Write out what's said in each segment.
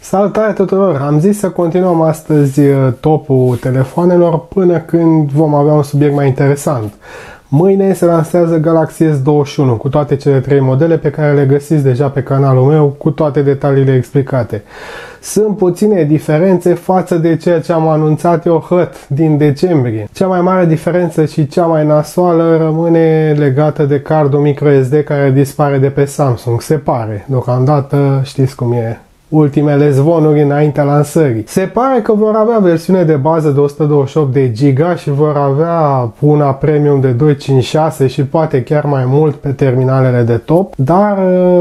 Salutare tuturor! Am zis să continuăm astăzi topul telefoanelor până când vom avea un subiect mai interesant. Mâine se lansează Galaxy S21 cu toate cele 3 modele pe care le găsiți deja pe canalul meu cu toate detaliile explicate. Sunt puține diferențe față de ceea ce am anunțat eu din decembrie. Cea mai mare diferență și cea mai nasoală rămâne legată de cardul microSD care dispare de pe Samsung. Se pare. Deocamdată știți cum e. Ultimele zvonuri înaintea lansării. Se pare că vor avea versiune de bază de 128 de GB și vor avea una premium de 256 și poate chiar mai mult pe terminalele de top, dar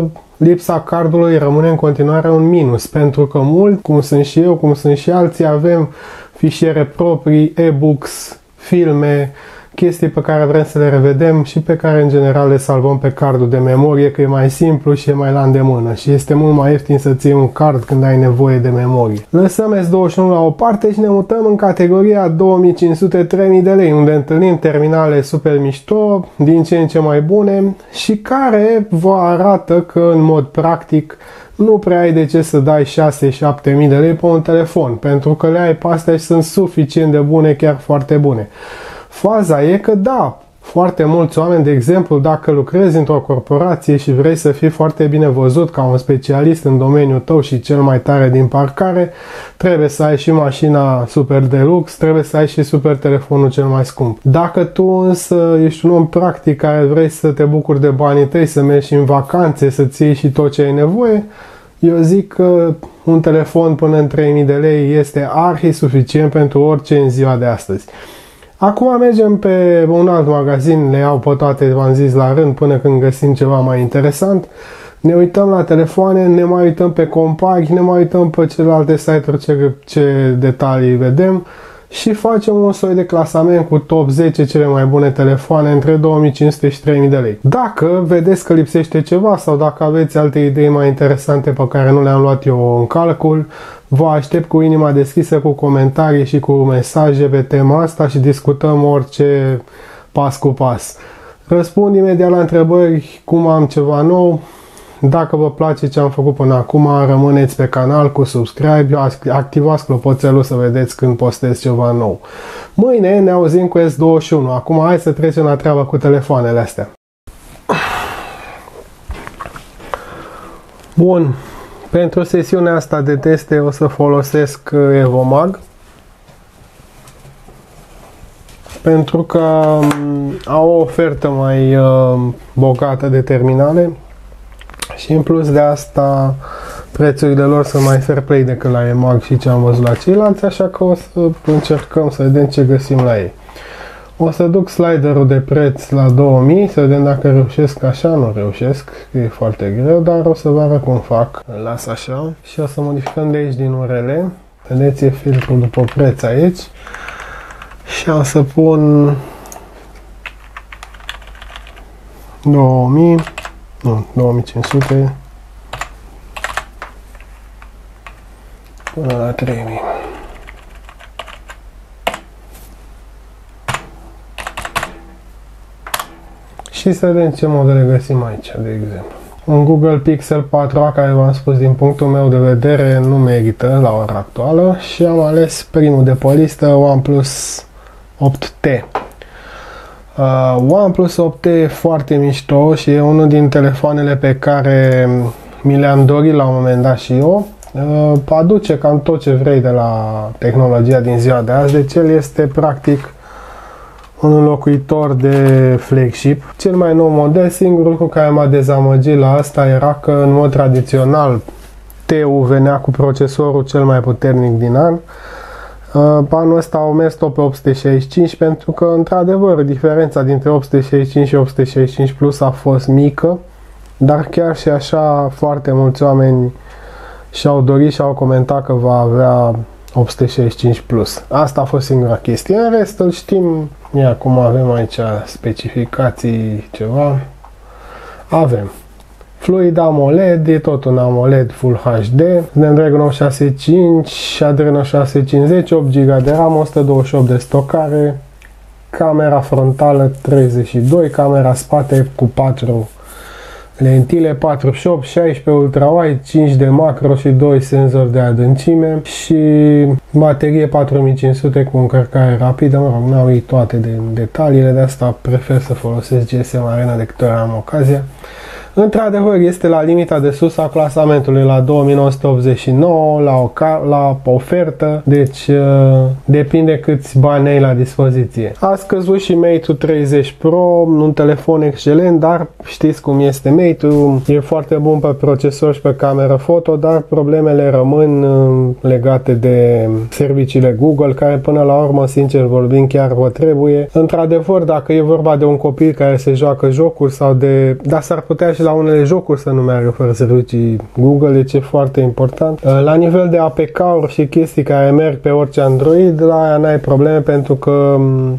lipsa cardului rămâne în continuare un minus, pentru că mult, cum sunt și eu, cum sunt și alții, avem fișiere proprii, e-books, filme, chestii pe care vrem să le revedem și pe care în general le salvăm pe cardul de memorie, că e mai simplu și e mai la îndemână și este mult mai ieftin să ții un card când ai nevoie de memorie. Lăsăm S21 la o parte și ne mutăm în categoria 2500-3000 de lei, unde întâlnim terminale super mișto, din ce în ce mai bune și care vă arată că în mod practic nu prea ai de ce să dai 6-7 mii de lei pe un telefon, pentru că le ai pe astea și sunt suficient de bune, chiar foarte bune. Faza e că da, foarte mulți oameni, de exemplu, dacă lucrezi într-o corporație și vrei să fii foarte bine văzut ca un specialist în domeniul tău și cel mai tare din parcare, trebuie să ai și mașina super deluxe, trebuie să ai și super telefonul cel mai scump. Dacă tu însă ești un om practic care vrei să te bucuri de banii tăi, să mergi în vacanțe, să-ți iei și tot ce ai nevoie, eu zic că un telefon până în 3000 de lei este arhi suficient pentru orice în ziua de astăzi. Acum mergem pe un alt magazin, le iau pe toate, v-am zis, la rând, până când găsim ceva mai interesant. Ne uităm la telefoane, ne mai uităm pe compari, ne mai uităm pe celelalte site-uri ce detalii vedem și facem un soi de clasament cu top 10 cele mai bune telefoane între 2500 și 3000 de lei. Dacă vedeți că lipsește ceva sau dacă aveți alte idei mai interesante pe care nu le-am luat eu în calcul, vă aștept cu inima deschisă, cu comentarii și cu mesaje pe tema asta și discutăm orice pas cu pas. Răspund imediat la întrebări, cum am ceva nou. Dacă vă place ce am făcut până acum, rămâneți pe canal cu subscribe, activați clopoțelul să vedeți când postez ceva nou. Mâine ne auzim cu S21. Acum hai să trecem la treaba cu telefoanele astea. Bun. Pentru sesiunea asta de teste o să folosesc Evomag, pentru că au o ofertă mai bogată de terminale și în plus de asta prețurile lor sunt mai fair play decât la Emag și ce am văzut la ceilalți, așa că o să încercăm să vedem ce găsim la ei. O să duc sliderul de preț la 2000, să vedem dacă reușesc așa, nu reușesc, e foarte greu, dar o să vă arăt cum fac. Îl las așa și o să modificăm de aici din URL. Vedeți, e filtrul după preț aici. Și o să pun 2000, nu, 2500 până la 3000. Și să vedem ce modele găsim aici, de exemplu. Un Google Pixel 4a, care v-am spus din punctul meu de vedere nu merită la ora actuală și am ales primul de pe listă, OnePlus 8T. OnePlus 8T e foarte mișto și e unul din telefoanele pe care mi le-am dorit la un moment dat și eu. Aduce cam tot ce vrei de la tehnologia din ziua de azi, deci el este practic un înlocuitor de flagship. Cel mai nou model, singurul lucru care m-a dezamăgit la asta era că în mod tradițional T-ul venea cu procesorul cel mai puternic din an. Anul ăsta au mers tot pe 865 pentru că într-adevăr diferența dintre 865 și 865 Plus a fost mică, dar chiar și așa foarte mulți oameni și-au dorit și au comentat că va avea 865 Plus. Asta a fost singura chestie. În rest îl știm. Ia cum avem aici specificații ceva. Avem Fluid AMOLED, e tot un AMOLED Full HD, Snapdragon 665, Adreno 650, 8 GB de RAM, 128 de stocare, camera frontală 32, camera spate cu 4 Lentile 48, 16 ultrawide, 5 de macro și 2 senzori de adâncime și baterie 4500 cu încărcare rapidă. Mă rog, n-au ei toate detaliile, de asta prefer să folosesc GSM Arena de câte ori am ocazia. Într-adevăr, este la limita de sus a clasamentului, la 2989, la ofertă, deci depinde câți bani ai la dispoziție. A scăzut și Mate 30 Pro, un telefon excelent, dar știți cum este Mate-ul, e foarte bun pe procesor și pe cameră foto, dar problemele rămân legate de serviciile Google, care până la urmă, sincer vorbind, chiar vă trebuie. Într-adevăr, dacă e vorba de un copil care se joacă jocuri sau de... dar s-ar putea și la unele jocuri să nu meargă fără servicii Google, deci e foarte important. La nivel de APK-uri și chestii care merg pe orice Android, la aia n-ai probleme pentru că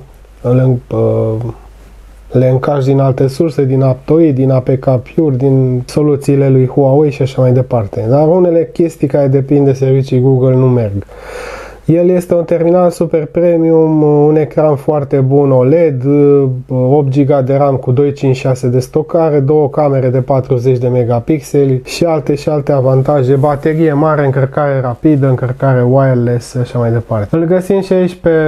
le încarci din alte surse, din Aptoid, din APK Pure, din soluțiile lui Huawei și așa mai departe. Dar unele chestii care depind de servicii Google nu merg. El este un terminal super premium, un ecran foarte bun OLED, 8 GB de RAM cu 256 de stocare, două camere de 40 de megapixeli și alte avantaje, baterie mare, încărcare rapidă, încărcare wireless și așa mai departe. Îl găsim și aici pe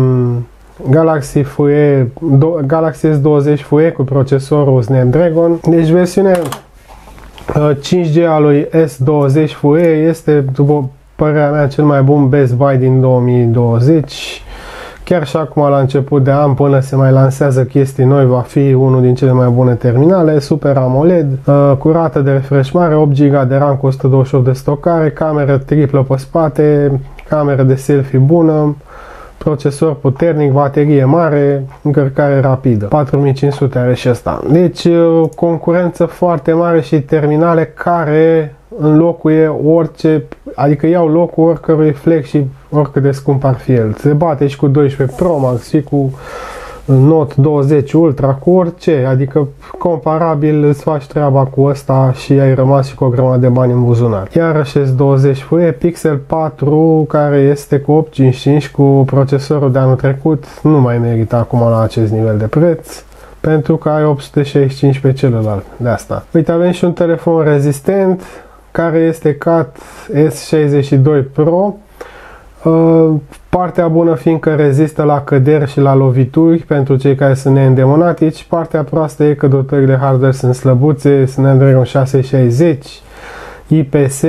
Galaxy S20 FE cu procesorul Snapdragon. Deci versiunea 5G a lui S20 FE este, după părerea mea, cel mai bun Best Buy din 2020. Chiar și acum, la început de an, până se mai lansează chestii noi, va fi unul din cele mai bune terminale. Super AMOLED, cu rată de refresh mare, 8 GB de RAM cu 128 de stocare, cameră triplă pe spate, cameră de selfie bună, procesor puternic, baterie mare, încărcare rapidă. 4500 are și asta. Deci, concurență foarte mare și terminale care înlocuie orice, adică iau locul oricărui flagship, oricât de scump ar fi el. Se bate și cu 12 Pro Max și cu Note 20 Ultra, cu orice, adică comparabil îți faci treaba cu ăsta și ai rămas și cu o grămadă de bani în buzunar. Iarăși S20 FE, Pixel 4 care este cu 855 cu procesorul de anul trecut, nu mai merită acum la acest nivel de preț, pentru că ai 865 pe celălalt, de asta. Uite, avem și un telefon rezistent care este CAT S62 Pro. Partea bună fiindcă rezistă la căderi și la lovituri pentru cei care sunt neîndemânatici. Partea proastă e că dotările hardware sunt slăbuțe, Snapdragon 660, IPS,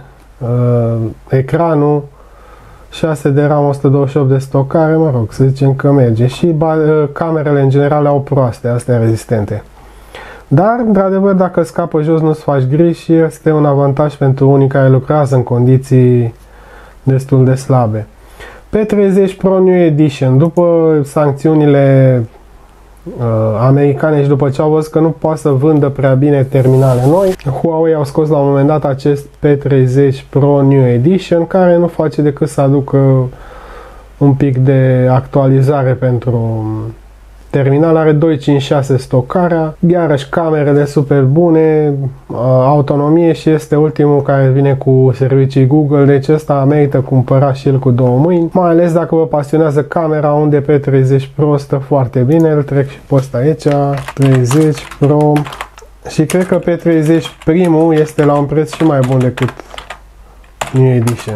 ecranul, 6 de RAM, 128 de stocare, mă rog, să zicem că merge. Și camerele în general au proaste, astea rezistente. Dar, într-adevăr, dacă scapă jos, nu-ți faci griji și este un avantaj pentru unii care lucrează în condiții destul de slabe. P30 Pro New Edition, după sancțiunile americane și după ce au văzut că nu poate să vândă prea bine terminale noi, Huawei au scos la un moment dat acest P30 Pro New Edition, care nu face decât să aducă un pic de actualizare pentru terminal. Are 256 stocarea, iarăși camerele super bune, autonomie și este ultimul care vine cu servicii Google, deci ăsta merită cumpărat și el cu două mâini, mai ales dacă vă pasionează camera, unde P30 Pro stă foarte bine. Îl trec și pe ăsta aici, 30 Pro, și cred că P30 primul este la un preț și mai bun decât New Edition.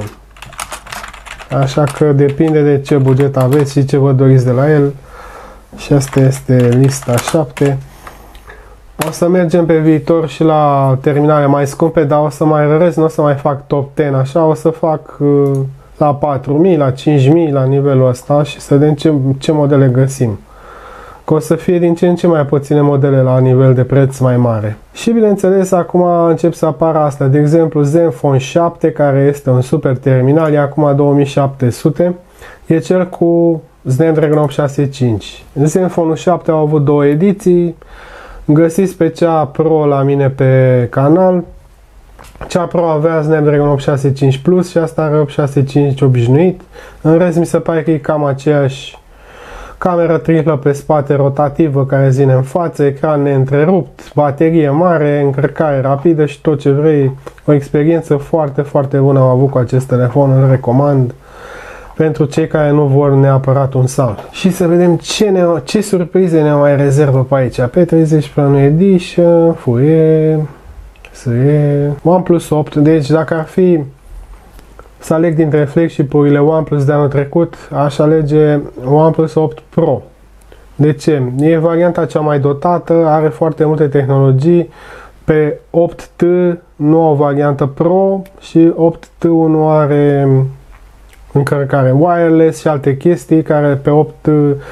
Așa că depinde de ce buget aveți și ce vă doriți de la el. Și asta este lista 7. O să mergem pe viitor și la terminale mai scumpe, dar o să mai răresc, nu o să mai fac top 10 așa, o să fac la 4000, la 5000, la nivelul ăsta și să vedem ce modele găsim. Că o să fie din ce în ce mai puține modele la nivel de preț mai mare. Și bineînțeles, acum încep să apară asta. De exemplu, Zenfone 7, care este un super terminal, e acum 2700. E cel cu Snapdragon 865. Zenfone 7 au avut două ediții. Găsiți pe cea Pro la mine pe canal. Cea Pro avea Snapdragon 865 Plus și asta are 865 obișnuit. În rest mi se pare că e cam aceeași. Cameră triplă pe spate rotativă care zine în față, ecran neîntrerupt, baterie mare, încărcare rapidă și tot ce vrei. O experiență foarte, foarte bună am avut cu acest telefon, îl recomand. pentru cei care nu vor neapărat un sound. Și să vedem ce surprize ne mai rezervă pe aici. P30 Pro Edition, FUE, SE, OnePlus 8. Deci dacă ar fi să aleg dintre flagship-urile OnePlus de anul trecut, aș alege OnePlus 8 Pro. De ce? E varianta cea mai dotată, are foarte multe tehnologii. Pe 8T nu o variantă Pro și 8T nu are încărcare wireless și alte chestii care pe 8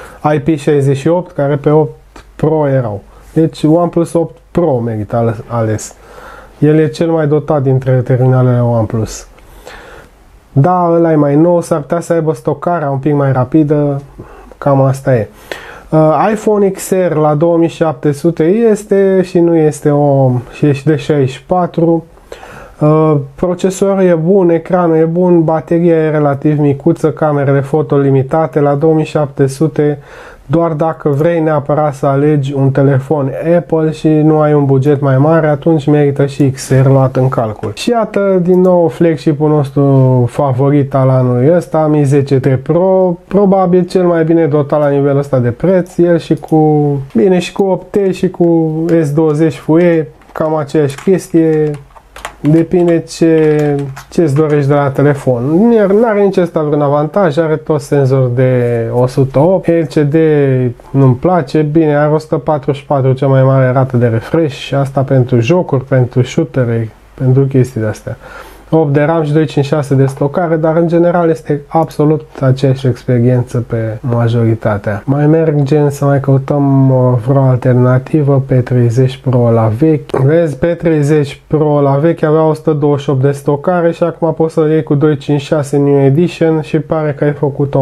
IP68 care pe 8 Pro erau. Deci OnePlus 8 Pro merită ales. El e cel mai dotat dintre terminalele OnePlus. Da, ăla e mai nou, s-ar putea să aibă stocarea un pic mai rapidă, cam asta e. iPhone XR la 2700 este și nu este și de 64. Procesorul e bun, ecranul e bun, bateria e relativ micuță, camerele foto limitate la 2700. Doar dacă vrei neapărat să alegi un telefon Apple și nu ai un buget mai mare, atunci merită și XR luat în calcul. Și iată din nou flagship-ul nostru favorit al anului ăsta, Mi 10T Pro, probabil cel mai bine dotat la nivelul ăsta de preț, el și cu 8T și cu S20 FUE, cam aceeași chestie. Depinde ce-ți dorești de la telefon. Nu are nici ăsta vreun avantaj, are tot senzor de 108, LCD nu-mi place, bine, are 144 cea mai mare rată de refresh, asta pentru jocuri, pentru shootere, pentru chestii de-astea. 8 de RAM și 256 de stocare, dar în general este absolut aceeași experiență pe majoritatea. Mai mergem să mai căutăm vreo alternativă, P30 Pro la vechi. Vezi, P30 Pro la vechi avea 128 de stocare și acum poți să iei cu 256 New Edition și pare că ai făcut o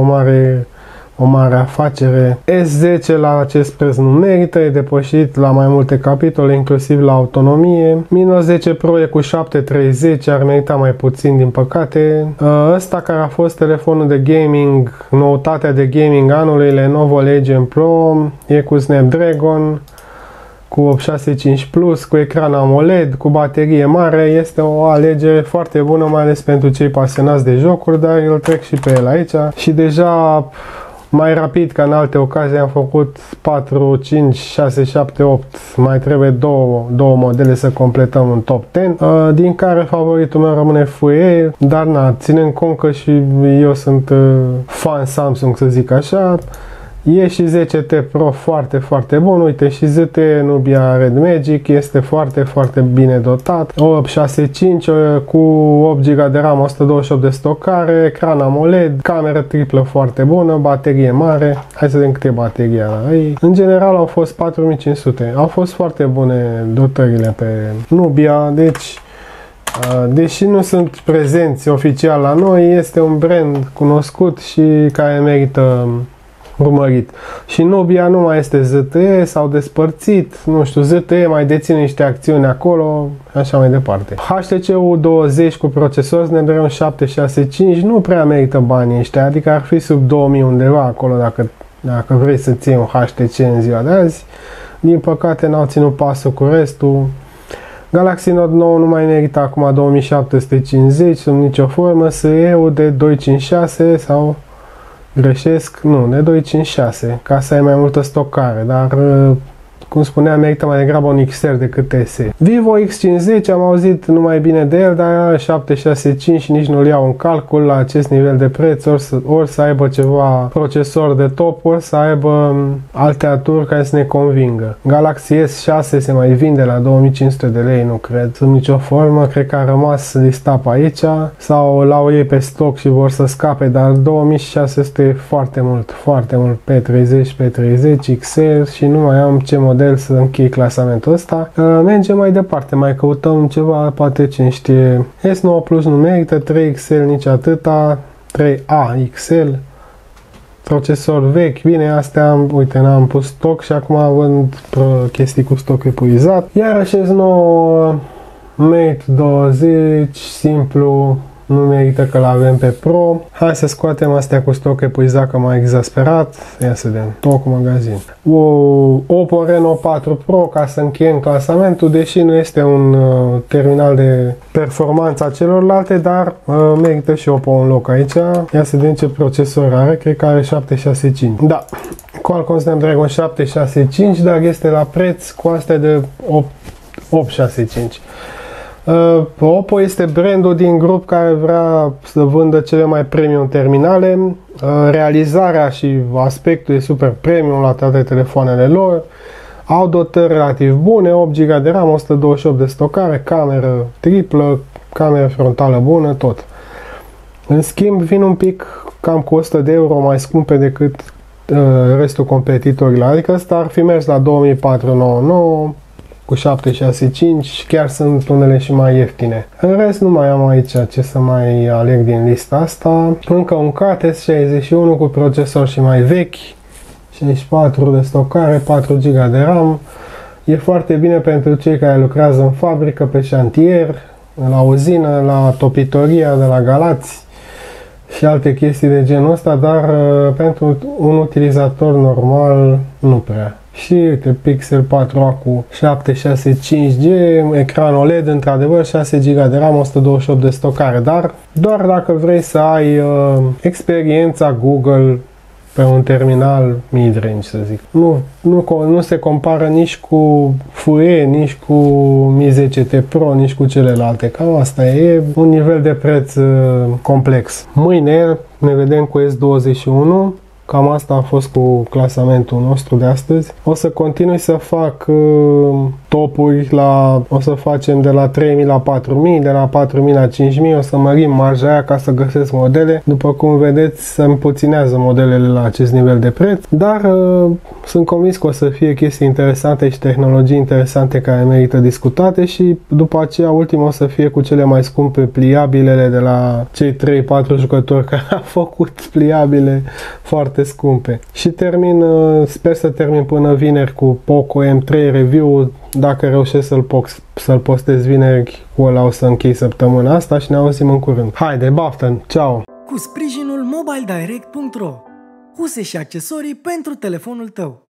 mare afacere. S10 la acest preț nu merită, e depășit la mai multe capitole, inclusiv la autonomie. Mi 10 Pro e cu 730, ar merita mai puțin din păcate. Ăsta care a fost telefonul de gaming, noutatea de gaming anului, Lenovo Legion Pro, e cu Snapdragon, cu 865 Plus, cu ecran AMOLED, cu baterie mare, este o alegere foarte bună, mai ales pentru cei pasionați de jocuri, dar eu trec și pe el aici și deja mai rapid ca în alte ocazii am făcut 4, 5, 6, 7, 8, mai trebuie două modele să completăm un top 10, din care favoritul meu rămâne FUE, dar na, ținând cont că și eu sunt fan Samsung, să zic așa, e și 10T Pro foarte, foarte bun. Uite, și ZT Nubia Red Magic este foarte, foarte bine dotat. 865 cu 8 GB de RAM, 128 de stocare, ecran AMOLED, cameră triplă foarte bună, baterie mare. Hai să vedem câte bateria la ei. În general au fost 4500. Au fost foarte bune dotările pe Nubia, deci deși nu sunt prezenți oficial la noi, este un brand cunoscut și care merită urmărit. Și Nubia nu mai este ZTE, s-au despărțit, nu știu, ZTE mai deține niște acțiuni acolo, așa mai departe. HTC U20 cu procesor Snapdragon 765 nu prea merită banii ăștia, adică ar fi sub 2000 undeva acolo dacă vrei să ții un HTC în ziua de azi. Din păcate n-au ținut pasul cu restul. Galaxy Note 9 nu mai merită acum 2750 sub nicio formă, SE-ul de 256 sau greșesc, nu, de 256, ca să ai mai multă stocare, dar cum spuneam, merită mai degrabă un XR decât SE. Vivo X50, am auzit numai bine de el, dar 765 și nici nu-l iau în calcul la acest nivel de preț, ori să aibă ceva procesor de top, ori să aibă alte aturi care să ne convingă. Galaxy S6 se mai vinde la 2500 de lei, nu cred, sub nicio formă, cred că a rămas listat pe aici, sau l-au ei pe stoc și vor să scape, dar 2600 e foarte mult, foarte mult, P30, P30, XR și nu mai am ce model să închei clasamentul ăsta. Mergem mai departe, mai căutăm ceva, poate cine știe. S9 Plus nu merită, 3XL nici atâta, 3A XL, procesor vechi, bine, astea, uite, n-am pus stoc și acum vând chestii cu stoc epuizat. Iar S9 Mate 20, simplu, nu merită că l-avem pe Pro. Hai să scoatem astea cu stoc epuizat, că m-a exasperat. Ia să vedem, tot cu magazin. Oppo Reno 4 Pro, ca să încheiem clasamentul, deși nu este un terminal de performanță a celorlalte, dar merită și Oppo un loc aici. Ia să vedem ce procesor are, cred că are 765. Da, Qualcomm Snapdragon 765, dar este la preț cu astea de 865. Oppo este brandul din grup care vrea să vândă cele mai premium terminale. Realizarea și aspectul e super premium la toate telefoanele lor. Au dotări relativ bune, 8 GB de RAM, 128 de stocare, cameră triplă, cameră frontală bună, tot. În schimb, vin un pic cam cu 100 de euro mai scumpe decât restul competitorilor, adică ăsta ar fi mers la 2499 cu 765 și chiar sunt unele și mai ieftine. În rest nu mai am aici ce să mai aleg din lista asta. Încă un KT61 cu procesor și mai vechi, 64 de stocare, 4 GB de RAM. E foarte bine pentru cei care lucrează în fabrică, pe șantier, la uzină, la topitoria de la Galați și alte chestii de genul ăsta, dar pentru un utilizator normal nu prea. Și uite, Pixel 4a cu 765G, ecran OLED, într-adevăr 6 GB de RAM, 128 de stocare, dar doar dacă vrei să ai experiența Google pe un terminal mid-range, să zic. Nu se compară nici cu FE, nici cu Mi 10T Pro, nici cu celelalte. Cam asta e un nivel de preț complex. Mâine ne vedem cu S21. Cam asta a fost cu clasamentul nostru de astăzi. O să continui să fac topuri o să facem de la 3000 la 4000, de la 4000 la 5000, o să mărim marja aia ca să găsesc modele. După cum vedeți, se împuținează modelele la acest nivel de preț, dar sunt convins că o să fie chestii interesante și tehnologii interesante care merită discutate și după aceea ultima o să fie cu cele mai scumpe, pliabilele de la cei 3-4 jucători care au făcut pliabile foarte scumpe. Și sper să termin până vineri cu Poco M3 review. Dacă reușesc să-l postez vineri, cu ăla o să închei săptămâna asta și ne auzim în curând. Haide, baftă! Ciao! Cu sprijinul mobiledirect.ro, huse și accesorii pentru telefonul tău.